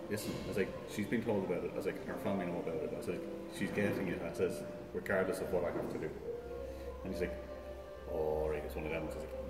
listen, I was like, she's been told about it. I was like, her family know about it. I was like, she's getting it. I says, regardless of what I have to do. And he's like, oh, right, it's one of them. I was like,